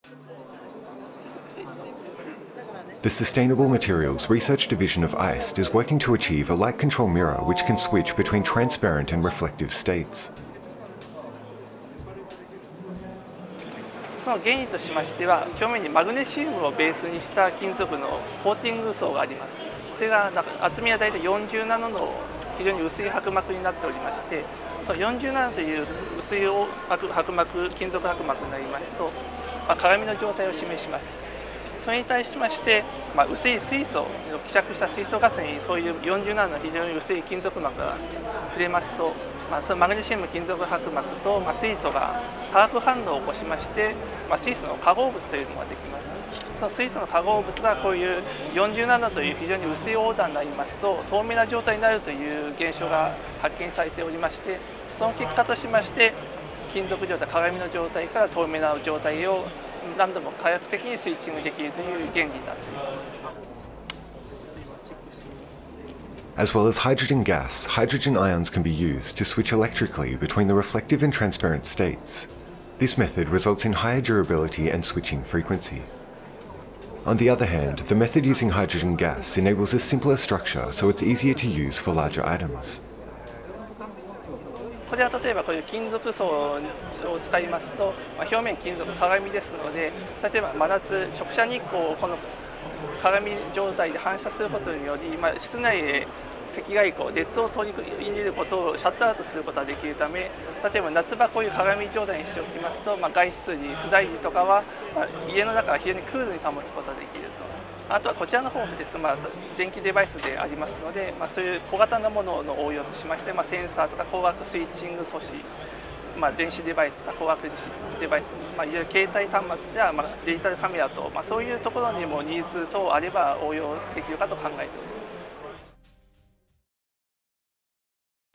The Sustainable Materials Research Division of ICED is working to achieve a light control mirror which can switch between transparent and reflective states. その原因としましては、表面にマグネシウムをベースにした金属のコーティング層があります。それが厚みは大体40ナノの非常に薄い薄膜になっておりまして、その40ナノという薄い薄膜、金属薄膜になりますと、鏡の状態を示します。それに対しまして、薄い水素、希釈した水素ガスにそういう40ナノの非常に薄い金属膜が触れますと、そのマグネシウム金属薄膜と、水素が化学反応を起こしまして、水素の化合物というのができます。その水素の化合物がこういう40ナノという非常に薄いオーダーになりますと、透明な状態になるという現象が発見されておりまして、その結果としまして金属状態、鏡の状態から透明な状態を何度も科学的にスイッチングできるという原理になっています。 As well as hydrogen gas, hydrogen ions can be used to switch electrically between the reflective and transparent states. This method results in higher durability and switching frequency. On the other hand, the method using hydrogen gas enables a simpler structure, so it's easier to use for larger items. これは例えばこういう金属層を使いますと、表面金属鏡ですので、例えば真夏直射日光をこの鏡状態で反射することにより、室内で赤外光、熱を取り入れることをシャットアウトすることができるため、例えば夏場こういう鏡状態にしておきますと、外出時、不在時とかは、家の中は非常にクールに保つことができると。あとはこちらの方ですと、電気デバイスでありますので、そういう小型なものの応用としまして、センサーとか光学スイッチング素子、電子デバイスとか光学デバイス、いわゆる携帯端末やデジタルカメラと、そういうところにもニーズ等あれば応用できるかと考えております。